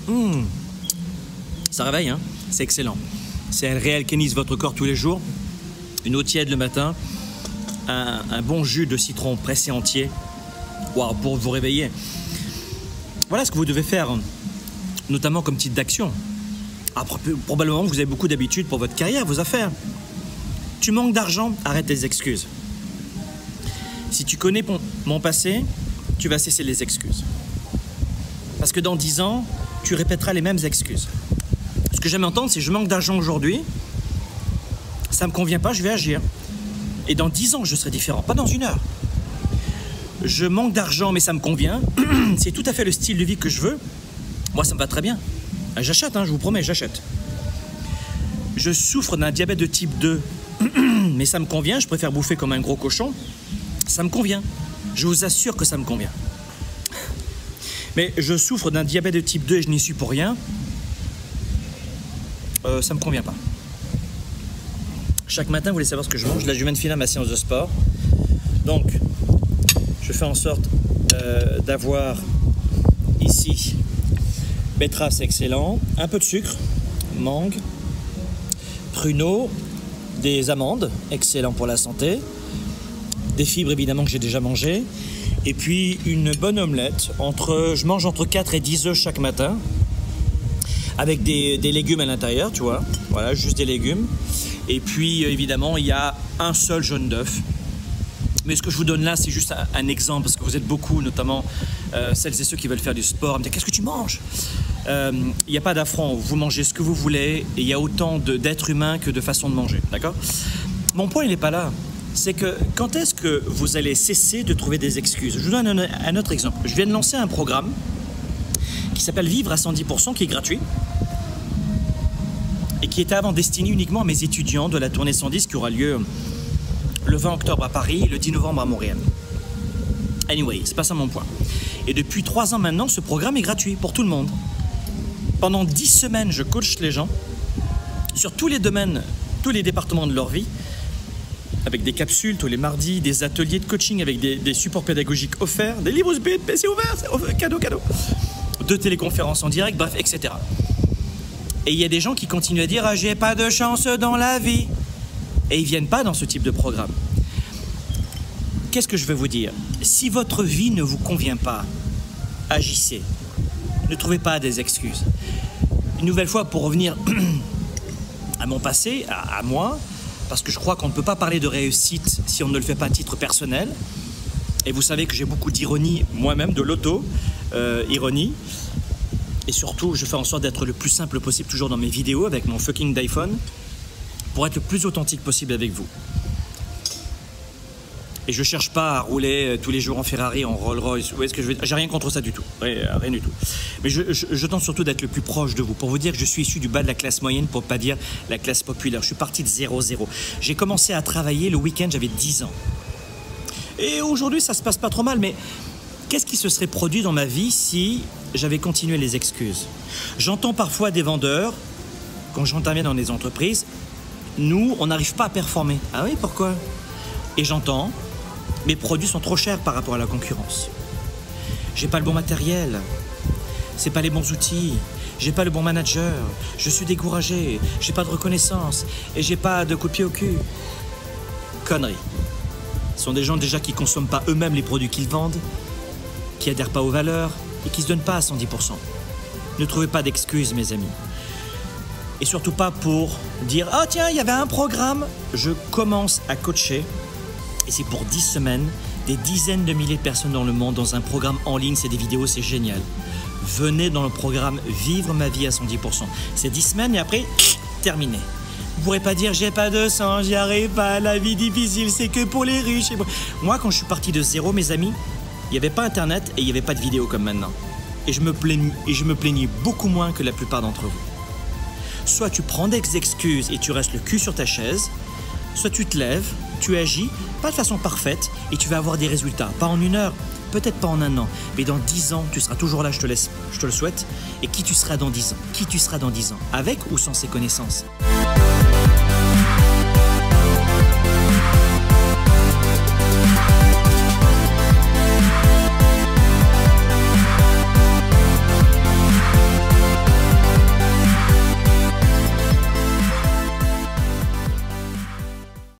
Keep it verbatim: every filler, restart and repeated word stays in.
Mmh. Ça réveille, hein? C'est excellent. C'est elle réalcalise votre corps tous les jours. Une eau tiède le matin, un, un bon jus de citron pressé entier. Wow, pour vous réveiller. Voilà ce que vous devez faire, notamment comme type d'action. Après, probablement vous avez beaucoup d'habitudes pour votre carrière, vos affaires. Tu manques d'argent, arrête tes excuses. Si tu connais mon, mon passé, tu vas cesser les excuses. Parce que dans dix ans, tu répéteras les mêmes excuses. Ce que j'aime entendre, c'est je manque d'argent aujourd'hui, ça ne me convient pas, je vais agir. Et dans dix ans, je serai différent, pas dans une heure. Je manque d'argent, mais ça me convient. C'est tout à fait le style de vie que je veux. Moi, ça me va très bien. J'achète, hein, je vous promets, j'achète. Je souffre d'un diabète de type deux, mais ça me convient. Je préfère bouffer comme un gros cochon. Ça me convient. Je vous assure que ça me convient. Mais je souffre d'un diabète de type deux et je n'y suis pour rien. Euh, ça me convient pas. Chaque matin, vous voulez savoir ce que je mange. Là, je viens de finir ma séance de sport. Donc, je fais en sorte euh, d'avoir ici betterave, c'est excellent, un peu de sucre, mangue, pruneaux, des amandes, excellent pour la santé, des fibres évidemment que j'ai déjà mangé, et puis une bonne omelette. Entre, je mange entre quatre et dix œufs chaque matin, avec des, des légumes à l'intérieur, tu vois, voilà, juste des légumes. Et puis évidemment, il y a un seul jaune d'œuf. Mais ce que je vous donne là, c'est juste un, un exemple, parce que vous êtes beaucoup, notamment euh, celles et ceux qui veulent faire du sport, à me dire « Qu'est-ce que tu manges ?» Il euh, n'y a pas d'affront, vous mangez ce que vous voulez, et il y a autant d'êtres humains que de façons de manger, d'accord? Mon point, il n'est pas là. C'est que quand est-ce que vous allez cesser de trouver des excuses? Je vous donne un, un autre exemple. Je viens de lancer un programme qui s'appelle Vivre à cent dix pour cent, qui est gratuit, et qui était avant destiné uniquement à mes étudiants de la tournée cent dix qui aura lieu le vingt octobre à Paris et le dix novembre à Montréal. Anyway, c'est pas ça mon point. Et depuis trois ans maintenant, ce programme est gratuit pour tout le monde. Pendant dix semaines, je coach les gens sur tous les domaines, tous les départements de leur vie, avec des capsules tous les mardis, des ateliers de coaching avec des, des supports pédagogiques offerts, des livres U S B, P C ouverts, cadeau, cadeau, de téléconférences en direct, bref, et cetera. Et il y a des gens qui continuent à dire « Ah, j'ai pas de chance dans la vie ». Et ils ne viennent pas dans ce type de programme. Qu'est-ce que je veux vous dire? Si votre vie ne vous convient pas, agissez. Ne trouvez pas des excuses. Une nouvelle fois, pour revenir à mon passé, à, à moi, parce que je crois qu'on ne peut pas parler de réussite si on ne le fait pas à titre personnel. Et vous savez que j'ai beaucoup d'ironie moi-même, de l'auto-ironie. Euh, Et surtout, je fais en sorte d'être le plus simple possible, toujours dans mes vidéos, avec mon fucking iPhone, pour être le plus authentique possible avec vous. Et je cherche pas à rouler tous les jours en Ferrari, en Rolls-Royce. Vous voyez ce que je veux dire? J'ai rien contre ça du tout. Rien, rien du tout. Mais je, je, je tente surtout d'être le plus proche de vous, pour vous dire que je suis issu du bas de la classe moyenne, pour pas dire la classe populaire. Je suis parti de zéro zéro. J'ai commencé à travailler le week-end, j'avais dix ans. Et aujourd'hui, ça se passe pas trop mal, mais qu'est-ce qui se serait produit dans ma vie si j'avais continué les excuses? J'entends parfois des vendeurs, quand j'interviens dans des entreprises, nous, on n'arrive pas à performer. Ah oui, pourquoi? Et j'entends, mes produits sont trop chers par rapport à la concurrence. J'ai pas le bon matériel, c'est pas les bons outils, j'ai pas le bon manager, je suis découragé, j'ai pas de reconnaissance et j'ai pas de coup de pied au cul. Conneries. Ce sont des gens déjà qui consomment pas eux-mêmes les produits qu'ils vendent, qui adhèrent pas aux valeurs et qui se donnent pas à cent dix pour cent. Ne trouvez pas d'excuses, mes amis. Et surtout pas pour dire « Ah tiens, il y avait un programme !» Je commence à coacher, et c'est pour dix semaines, des dizaines de milliers de personnes dans le monde, dans un programme en ligne, c'est des vidéos, c'est génial. Venez dans le programme « Vivre ma vie à cent dix pour cent ». C'est dix semaines et après, terminé. Vous ne pourrez pas dire « J'ai pas de sang, j'y arrive pas, la vie difficile, c'est que pour les riches ». Moi, quand je suis parti de zéro, mes amis, il n'y avait pas Internet et il n'y avait pas de vidéo comme maintenant. Et je me plaignais, et je me plaignais beaucoup moins que la plupart d'entre vous. Soit tu prends des excuses et tu restes le cul sur ta chaise, soit tu te lèves, tu agis, pas de façon parfaite, et tu vas avoir des résultats. Pas en une heure, peut-être pas en un an, mais dans dix ans, tu seras toujours là, je te laisse, je te le souhaite. Et qui tu seras dans dix ans? Qui tu seras dans dix ans? Avec ou sans ces connaissances?